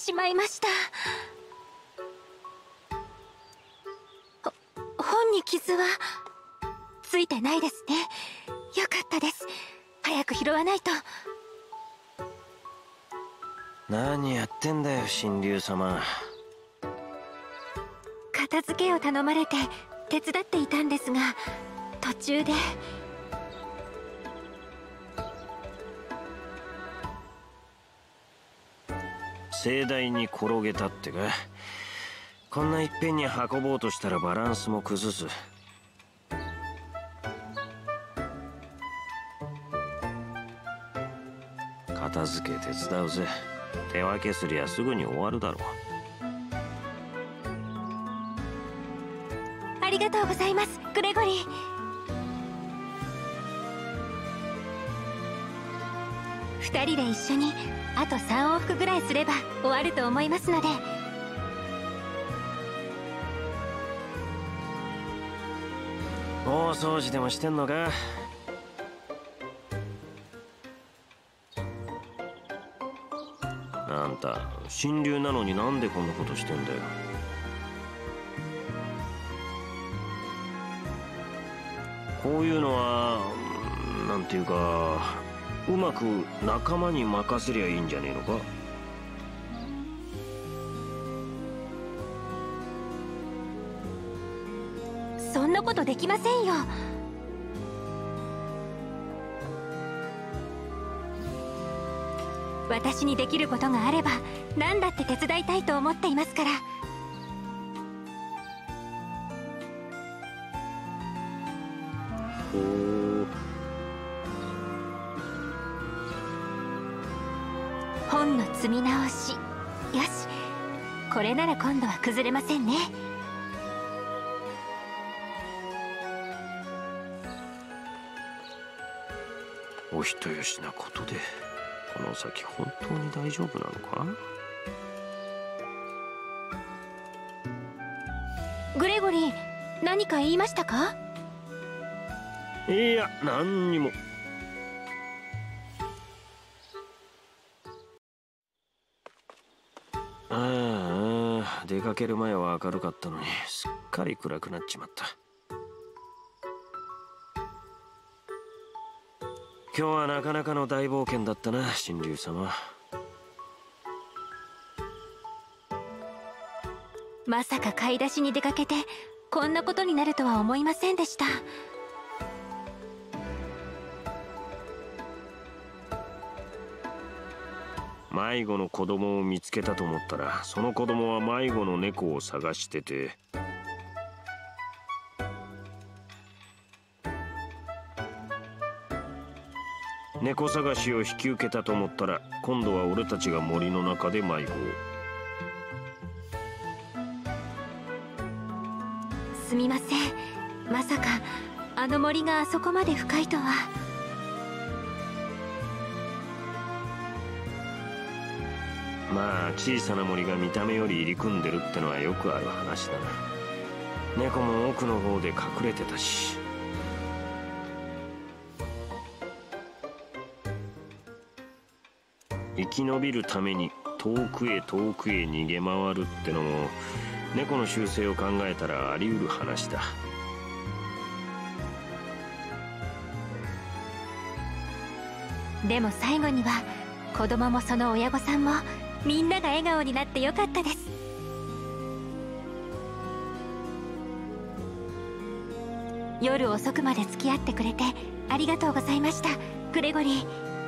しまいました。本に傷はついてないですね。よかったです。早く拾わないと。 何やってんだよ神竜様。 片付けを頼まれて手伝っていたんですが、途中で。 盛大に転げたってか。こんないっぺんに運ぼうとしたらバランスも崩す。片付け手伝うぜ。手分けすりゃすぐに終わるだろう。 ありがとうございます、グレゴリー。2人で一緒にあと3往復ぐらいすれば終わると思いますので。 大掃除でもしてんのか。あんた神竜なのになんでこんなことしてんだよ。こういうのはなんていうか、うまく仲間に任せりゃいいんじゃねえのか。 そんなことできませんよ。私にできることがあれば何だって手伝いたいと思っていますから。本の積み直し。よし、これなら今度は崩れませんね。 お人よしなことでこの先本当に大丈夫なのか。 グレゴリー、何か言いましたか？ いや、何にも。出かける前は明るかったのにすっかり暗くなっちまった。今日はなかなかの大冒険だったな神竜様。 まさか買い出しに出かけてこんなことになるとは思いませんでした。 迷子の子供を見つけたと思ったら、その子供は迷子の猫を探してて、猫探しを引き受けたと思ったら、今度は俺たちが森の中で迷子を。 すみません。まさかあの森があそこまで深いとは。 まあ小さな森が見た目より入り組んでるってのはよくある話だな。猫も奥の方で隠れてたし。生き延びるために遠くへ遠くへ逃げ回るってのも猫の習性を考えたらあり得る話だ。 でも最後には子供もその親御さんもみんなが笑顔になってよかったです。夜遅くまで付き合ってくれてありがとうございました、グレゴリー。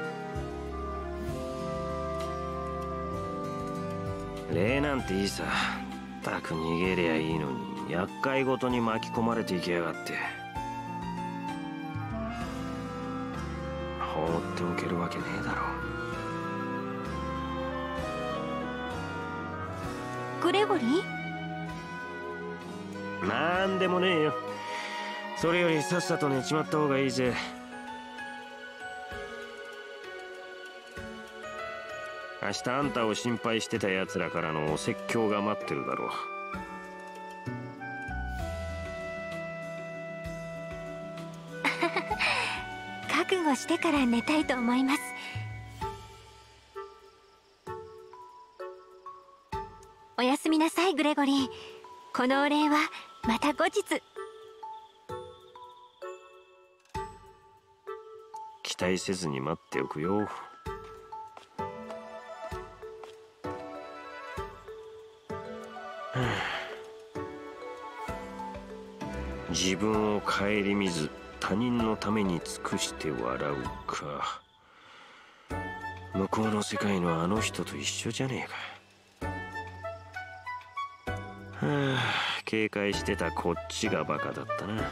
礼なんていいさ。たく逃げりゃいいのに厄介ごとに巻き込まれていきやがって。放っておけるわけねえだろ。 グレゴリー？ なんでもねえよ。それよりさっさと寝ちまった方がいいぜ。明日あんたを心配してた奴らからのお説教が待ってるだろう。 覚悟してから寝たいと思います。 すみなさいグレゴリー。このお礼はまた後日。 期待せずに待っておくよ。自分を顧みず他人のために尽くして笑うか。向こうの世界のあの人と一緒じゃねえか。はあ、警戒してたこっちがバカだったな。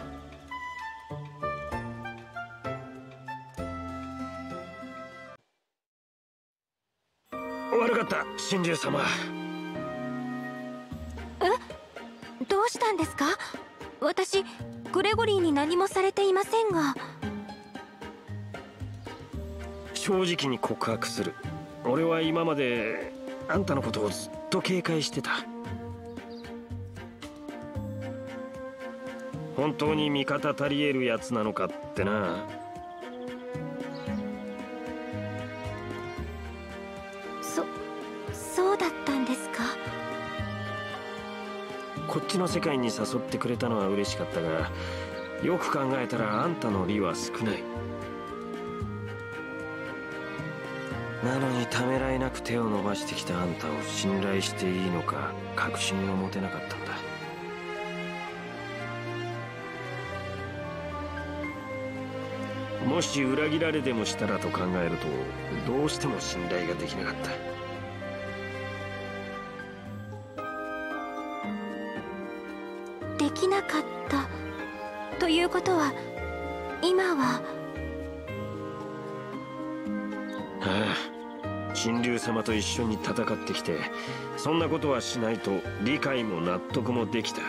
悪かった神竜様。 どうしたんですか？私グレゴリーに何もされていませんが。 正直に告白する。俺は今まであんたのことをずっと警戒してた。本当に味方足り得るやつなのかってな。 そうだったんですか。 こっちの世界に誘ってくれたのは嬉しかったが、よく考えたらあんたの利は少ない。なのにためらいなく手を伸ばしてきたあんたを信頼していいのか確信を持てなかったんだ。もし裏切られでもしたらと考えるとどうしても信頼ができなかった。 できなかったということは今は。 ああ、神竜様と一緒に戦ってきてそんなことはしないと理解も納得もできた。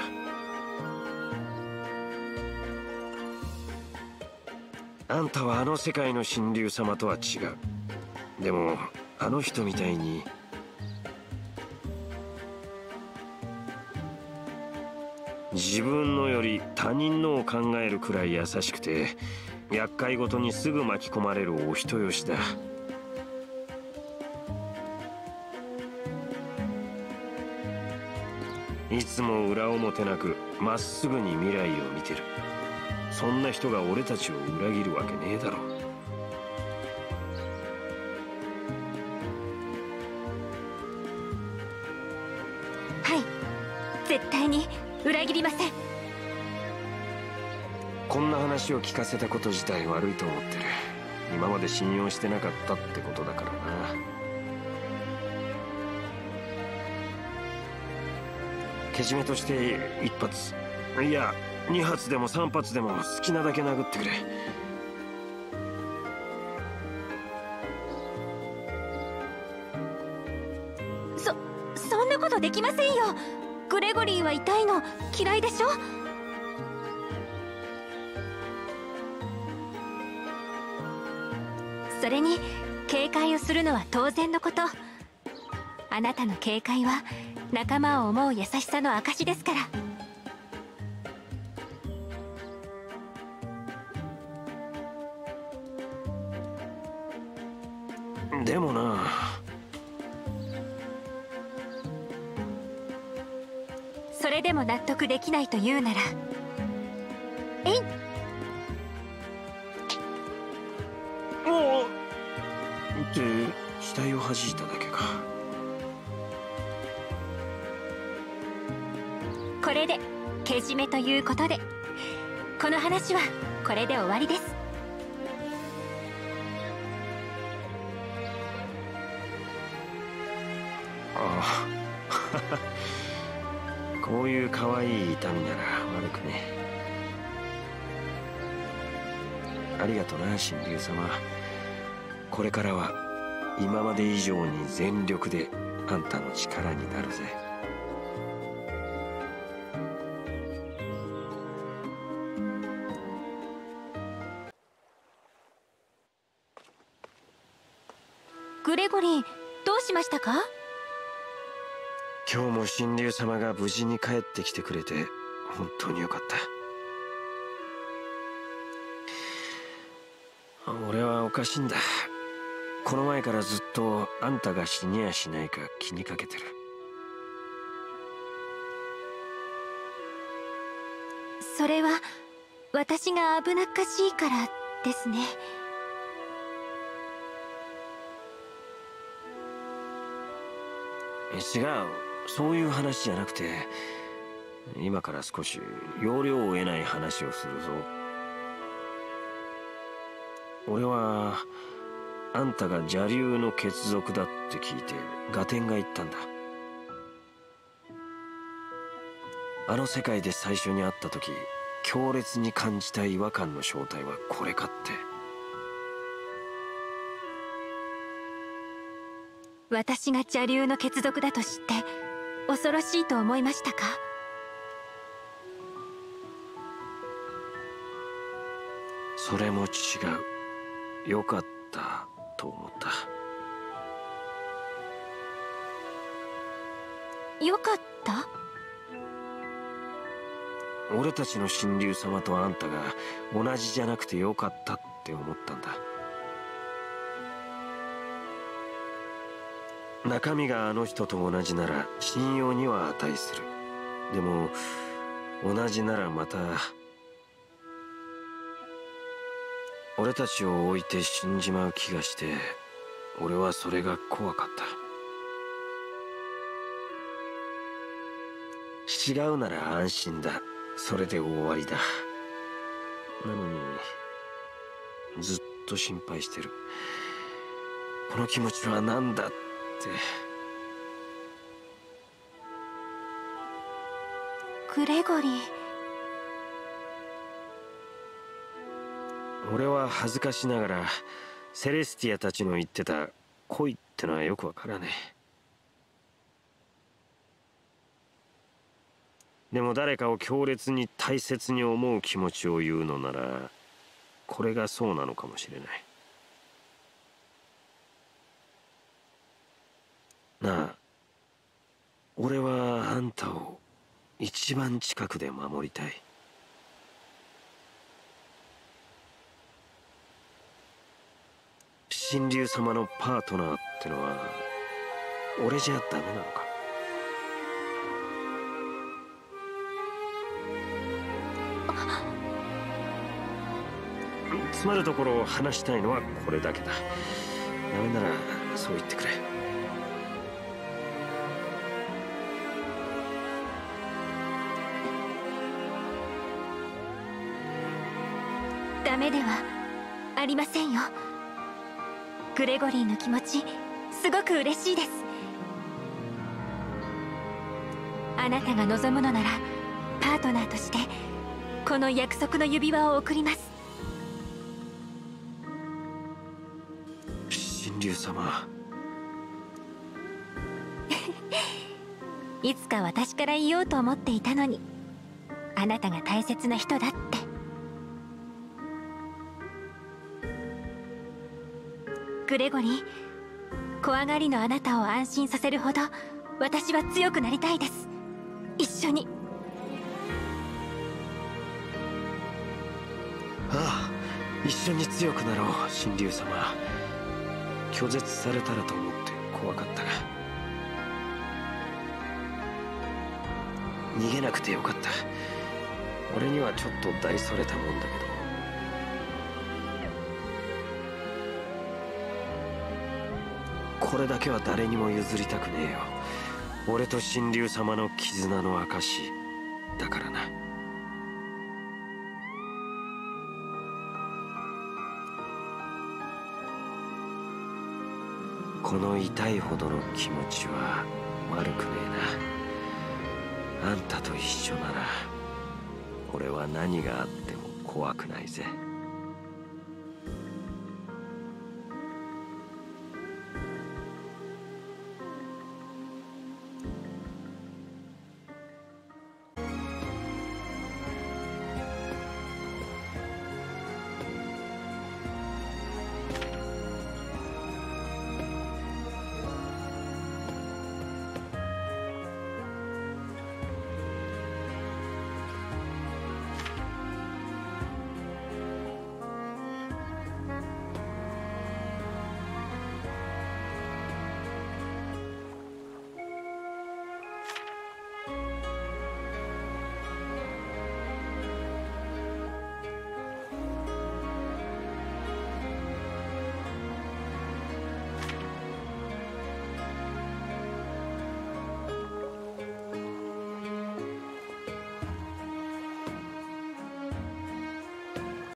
あんたはあの世界の神竜様とは違う。でもあの人みたいに自分のより他人のを考えるくらい優しくて厄介ごとにすぐ巻き込まれるお人よしだ。いつも裏表なくまっすぐに未来を見てる。そんな人が俺たちを裏切るわけねえだろ。 はい、絶対に裏切りません。 こんな話を聞かせたこと自体悪いと思ってる。今まで信用してなかったってことだからな。けじめとして1発いや2発でも3発でも好きなだけ殴ってくれ。 そんなことできませんよ。グレゴリーは痛いの嫌いでしょ。それに警戒をするのは当然のこと。あなたの警戒は仲間を思う優しさの証ですから。 でもな、 それでも納得できないというなら、えいっ。 おおって死体を弾いただけか。 これでけじめということでこの話はこれで終わりです。 ああこういう可愛い痛みなら悪くね。ありがとな神竜様。これからは今まで以上に全力であんたの力になるぜ。 グレゴリー、どうしましたか？ 今日も神竜様が無事に帰ってきてくれて本当によかった。俺はおかしいんだ。この前からずっとあんたが死にやしないか気にかけてる。 それは私が危なっかしいからですね。 違う、そういう話じゃなくて、今から少し要領を得ない話をするぞ。俺はあんたが邪竜の血族だって聞いて合点がいったんだ。あの世界で最初に会った時、強烈に感じた違和感の正体はこれかって。 私が邪竜の血族だと知って恐ろしいと思いましたか？ それも違う。よかったと思った。 よかった？ 俺たちの神竜様とあんたが同じじゃなくてよかったって思ったんだ。中身があの人と同じなら信用には値する。でも同じならまた俺たちを置いて死んじまう気がして、俺はそれが怖かった。違うなら安心だ。それで終わりだ。なのにずっと心配してる。この気持ちは何だって。 グレゴリー。 俺は恥ずかしながらセレスティアたちの言ってた恋ってのはよくわからねえ。でも誰かを強烈に大切に思う気持ちを言うのなら、これがそうなのかもしれない。なあ、俺はあんたを一番近くで守りたい。神竜様のパートナーってのは俺じゃダメなのか？詰まるところを話したいのはこれだけだ。ダメならそう言ってくれ。 ダメではありませんよ。グレゴリーの気持ちすごく嬉しいです。あなたが望むのならパートナーとしてこの約束の指輪を贈ります。 神竜様いつか私から言おうと思っていたのに、あなたが大切な人だって。グレゴリー、怖がりのあなたを安心させるほど私は強くなりたいです。一緒に。 ああ、一緒に強くなろう。神竜様、拒絶されたらと思って怖かったが、逃げなくてよかった。俺にはちょっと大それたもんだけど、これだけは誰にも譲りたくねえよ。俺と神竜様の絆の証だからな。この痛いほどの気持ちは悪くねえな。あんたと一緒なら俺は何があっても怖くないぜ。